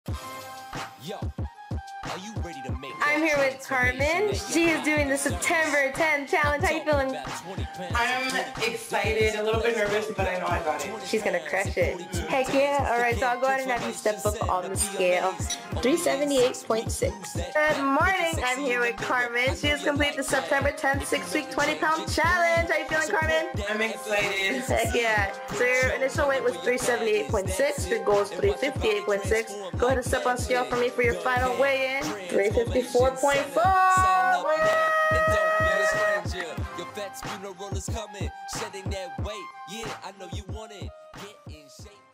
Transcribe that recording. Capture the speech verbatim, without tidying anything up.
Yo, are you ready to make I'm here with Carmen. She is doing the September tenth challenge. How you feeling? I'm excited, a little bit nervous, but I know I got it. She's gonna crush it. Heck yeah. Alright, so I'll go ahead and have you step up on the scale. three seventy-eight point six. Good morning. I'm here with Carmen. She has completed the September tenth six-week twenty pound challenge. How you feeling, Carmen? I'm excited. Heck yeah. So your initial weight was three seventy-eight point six. Your goal is three fifty-eight point six. Go ahead and step on scale for me for your final weigh-in. three fifty-four point four. Your fat funeral is coming, shedding that weight. Yeah, I know you want it. Get in shape.